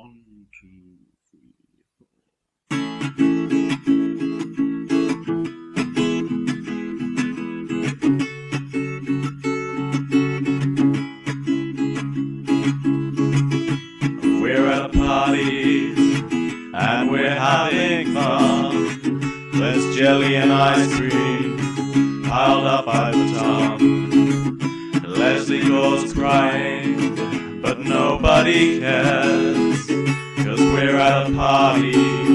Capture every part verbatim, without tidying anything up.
One, two, three, four. We're at a party and we're having fun. There's jelly and ice cream piled up by the ton. Leslie goes crying, but nobody cares, 'cause we're at a party.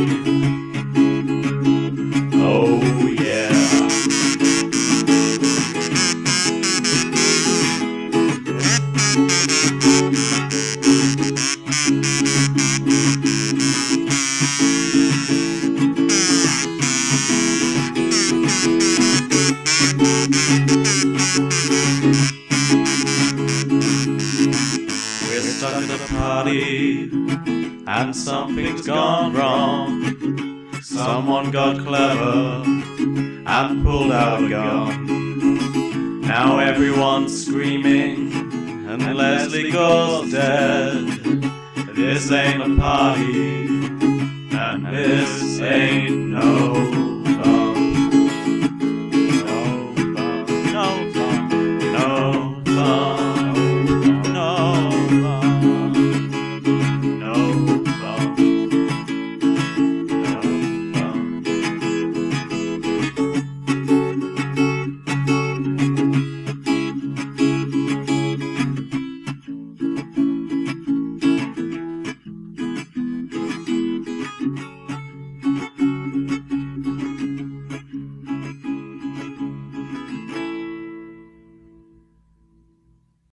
Oh yeah. We're stuck at a party and something's gone wrong. Someone got clever and pulled out a gun. Now everyone's screaming and Leslie goes dead. This ain't a party and this ain't no